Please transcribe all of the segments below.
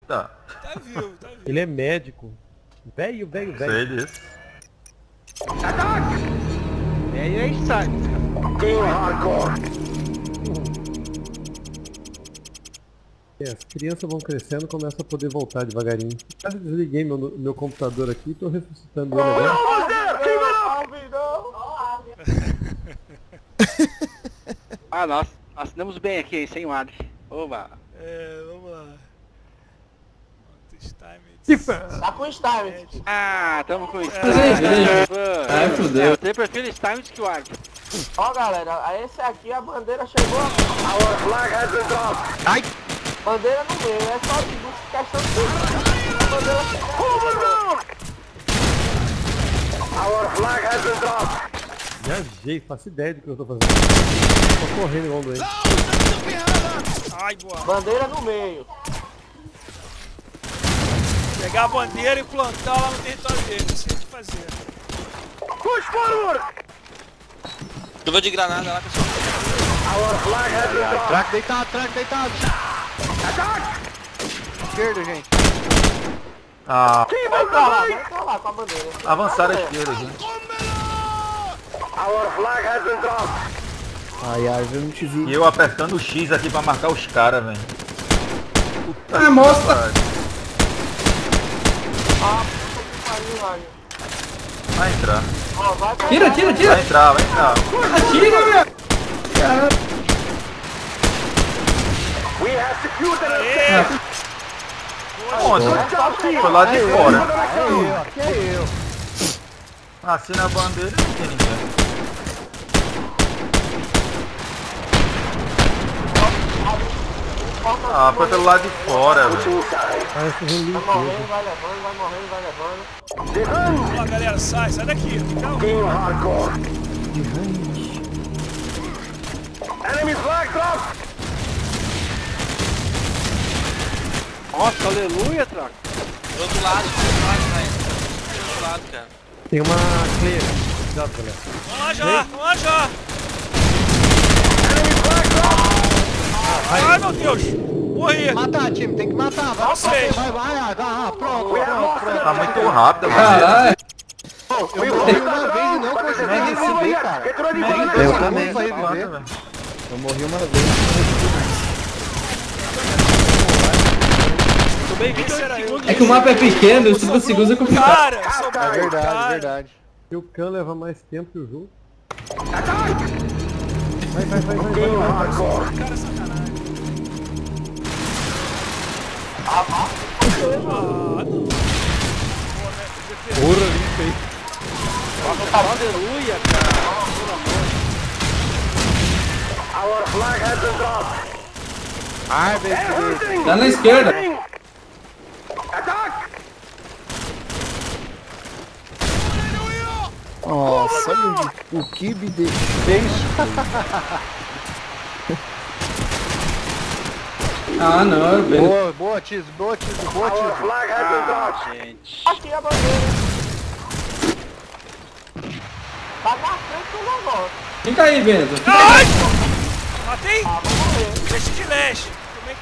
Tá. Tá vivo, tá vivo. Ele é médico. Velho. Sei disso. É aí, aí sai. As crianças vão crescendo e começam a poder voltar devagarinho. Eu desliguei meu computador aqui e tô ressuscitando ele agora. Ah, nós damos bem aqui, hein, sem madre. Oba. Vamos lá. Time. Tá com o Stymit. Ah, tamo com isso. Ai, fudeu. Tem perfil Stymit que o árbitro. Ó, galera, esse aqui a bandeira chegou. Ai! Bandeira no meio, é só questão de a bandeira chegar. Viajei, faço ideia do que eu tô fazendo. Tô correndo igual um doente. Ai, boa. Bandeira no meio. Pegar a bandeira e plantar lá no território dele. Isso que tem que fazer. Chuva de granada lá, pessoal. Track deitado. Esquerda, gente. Ah, Vai pra lá com a bandeira. avançaram a esquerda, gente. Ai, eu não te vi. E eu apertando o X aqui pra marcar os caras, velho. Ah, mostra! Ah, puta que pariu, Ryan. Vai entrar. Ó, vai pra Tira! Vai entrar. Atira, meu! Caramba. Onde? Foi lá de fora. Aqui é eu. Assina a bandeira e não tem ninguém. Ah, foi pelo lado de fora, velho. Parece um Vai limpeza. morrendo, vai levando. Vamos lá, galera. Sai daqui. Calma. Nossa, aleluia, Track. Do outro lado, velho. Do outro lado, cara. Tem uma clear. Cuidado, galera. Vamos lá já. Ai, meu Deus. Morri. Matar, time, tem que matar. Vai, Vocês. vai, pronto. Tá muito rápido, mano. Caralho! Eu morri uma vez e não consegui receber, cara. Eu também. Eu morri uma vez. Tomei Esse 28 era eu. segundos. É que o mapa é pequeno, os 5 segundos é complicado. Cara, É verdade. E o Khan leva mais tempo que o jogo. Cara, sacanagem. Porra, limpei. Aleluia, cara. Tá na esquerda. Nossa, olha o kibe dele. Ah, não, velho. Boa, Tizo. Ah, gente. Aqui a bandeira. Tá na frente do negócio. Fica aí, Bento. Ai! Matei? Ah, vou morrer. Leste de leste.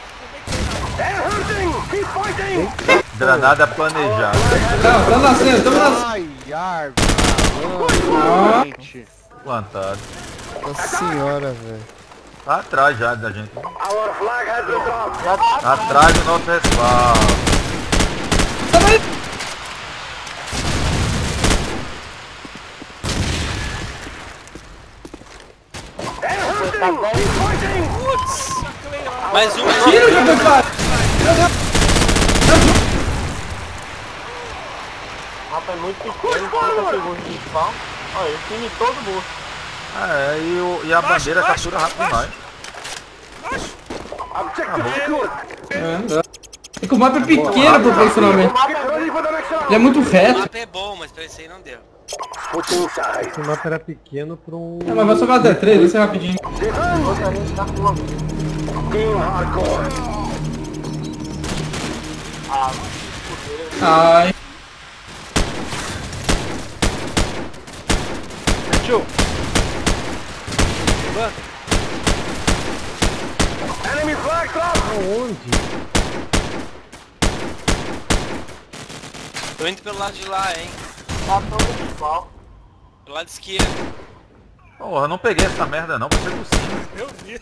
Como é que tá? Granada planejada. Tá nascendo, tamo nascendo. Ai, árvore. Plantado. Nossa senhora, velho. Tá atrás já da gente. Já tá Atrás do nosso respaldo. Putz, saclei lá. Mais um. Tira, meu pai. O mapa é muito pequeno, 30 segundos de spawn. Olha, o time todo morto. E a bandeira captura rápido demais. É que o mapa é pequeno proporcionalmente. Ele é muito O reto. mapa é bom, mas pra esse aí não deu. Esse mapa era pequeno pra um... É, mas vai sobrar até 3, vai ser rapidinho. Outra gente tá com uma... Ah, Ai. Tio. Aonde? Tô indo pelo lado de lá, hein. Matou o pau. Pelo lado esquerdo. Porra, eu não peguei essa merda não, você por cima. Eu vi.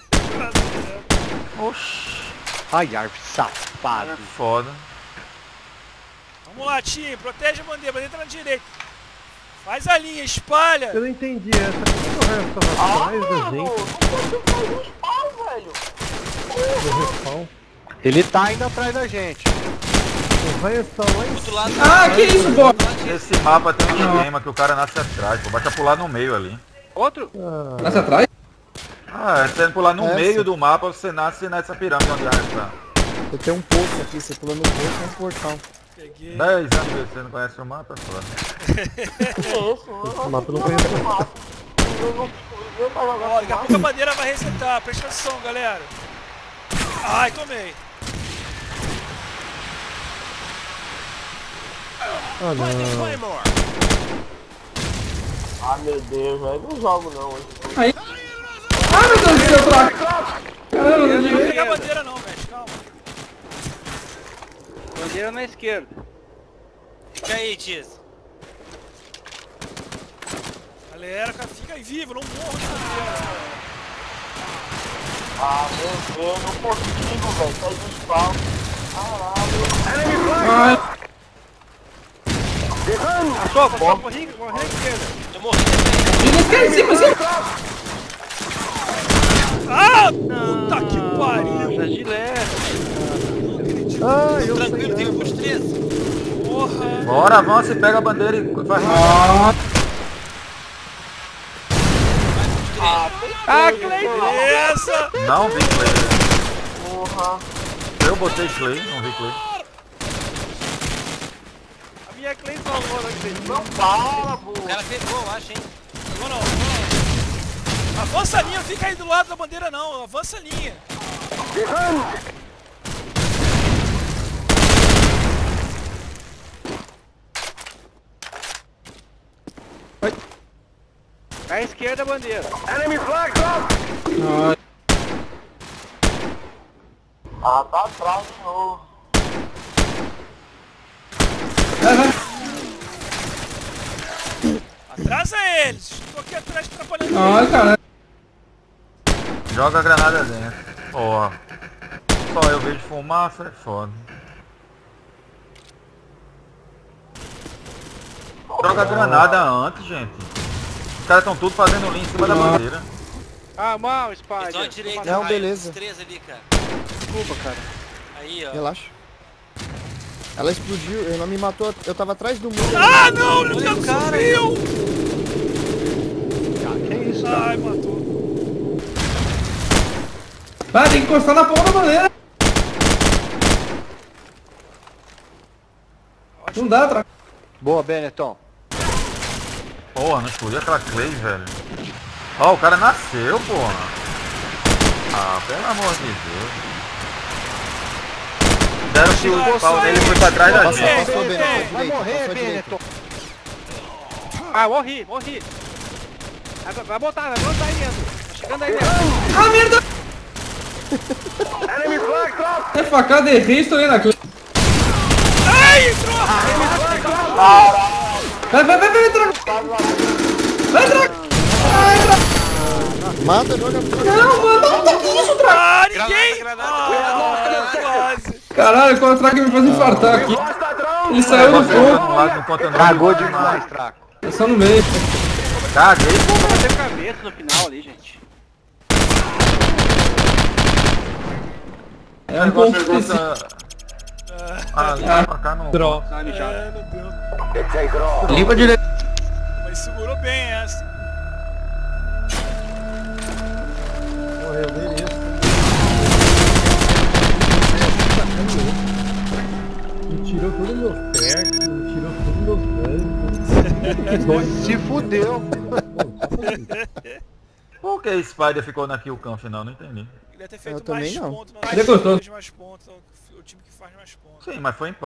Oxi, Ai, árvore safado. foda. Vamos lá, time. Protege a bandeira tá na direita. Faz a linha, espalha. Eu não entendi essa. Por que o resto tava atrás da Mano, gente? não pode fazer um spawn, velho. Do respawn. Ele tá ainda atrás da gente. O respawn lá Do em outro lado. Ah, que isso, pô? Do lado direito. Esse mapa tem um esquema que o cara nasce atrás, pô. Basta pular no meio ali. Outro? cima. Nasce atrás? Ah, se você pular no Essa. meio do mapa, você nasce nessa pirâmide onde a Arya está. Eu tenho um poço aqui, você pula no poço, é um portal. Peguei. 10 anos que você não conhece o mapa, é foda. Esse mapa eu não conheço. Ó, daqui a pouco a bandeira vai resetar. Presta atenção, galera. Ai, tomei. Ah, não. Ah, meu Deus, velho. Não jogo não, hein. Ai, meu Deus do céu, troca. Caramba, Eu não não vou vi. pegar a bandeira não, velho. Calma. Bandeira na esquerda. Fica aí, Tiz. Galera, fica aí vivo, não morra de bandeira. Ah, meu Deus, não consigo, velho. Sai do spawn. Caralho. Ai, Passou, morri na esquerda. Eu morri também. ele esquece em cima, assim. Ah, puta que pariu. Tá de leve. Ah, eu Tranquilo, tem os 3. Porra. Bora, avança e pega a bandeira e faz Ah, Ah, Clay! Beleza. Não vi Clay. Porra. Eu botei Clay, não vi Clay. A minha Clay salvou na Clay. Não para, burro. O cara pegou, eu acho, hein. Vou não, vou não. Avança a linha, não fica aí do lado da bandeira não. Avança a linha. À esquerda a bandeira. ai. Ah, tá atrás de novo. Vai, vai. Atrasa eles. Tô aqui atrás atrapalhando Ai, eles. caralho. Joga a granada dentro. Ó. Só eu vejo fumaça, é foda. Joga a granada antes, gente. Os caras estão tudo fazendo linha em cima da bandeira. Ah, mal, Eles estão à Spider. direita, Não, vai, beleza. Os 3 ali, cara. Desculpa, cara. Aí, ó. Relaxa. Ela explodiu, ela me matou, eu tava atrás do muro. Ah, não, meu Deus, cara. subiu. Ah, que isso, cara. Ai, matou. Vai, tem que encostar na porra da bandeira. Não dá, troca. Boa, Benetton. Porra, não explodiu aquela Clay, velho. Ó, o cara nasceu, porra. Ah, pelo amor de Deus. Deram que o pau dele foi pra trás da Passou, gente. passou, Benetton, Vai direita, morrer, passou direita. Benetton. Ah, morri. Vai botar aí dentro. Tá chegando aí dentro. Ah, merda! É facada, errei, estourei na clique. Ai, entrou. Vai, troca. Vai, troca. Vai, troca. Mata, joga. Não, mano, não, que isso, troca. Ah, ninguém. Granada, Ah, quase. Caralho, o Traco me faz infartar aqui. Ele saiu do Você entrou fogo. no lado, não conta não. Cagou demais, Traco. É só no meio. Caguei. Bateu cabeça no final ali, gente. É um ponto específico. Negócio... Ali pra cá não. Droga. Dá uma mijada. É, não deu. Limpa direito. Mas segurou bem essa. Morreu, beleza. Me tirou todos meus perks, me tirou todos meus danos. Se fudeu. Por que Spider ficou na kill cam final? Não entendi. Ele ia ter feito Eu também mais não. pontos. Ele gostou. Mais pontos. O time que faz mais pontos. Sim, mas foi empate.